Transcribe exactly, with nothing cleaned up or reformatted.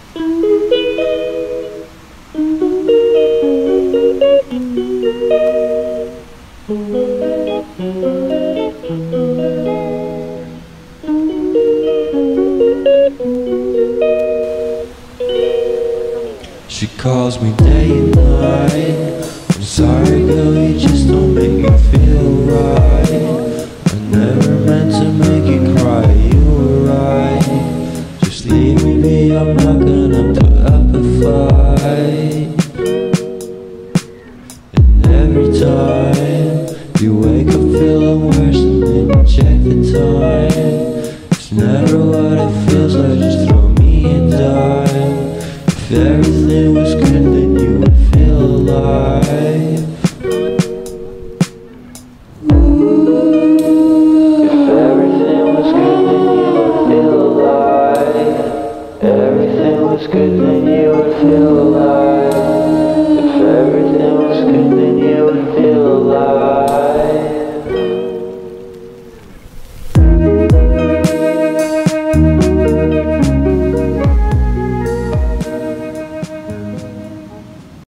She calls me day and night. I'm sorry girl, you just don't make me feel right. I never meant to make you cry, you were right. Just leave me be, I'm not gonna put up a fight. And every time you wake up feeling worse and then you check the time. It's never what it feels like, just throw me a dime. If everything was good, then you would feel alive. If everything was good, then you would feel alive. Everything was good, then you would feel alive.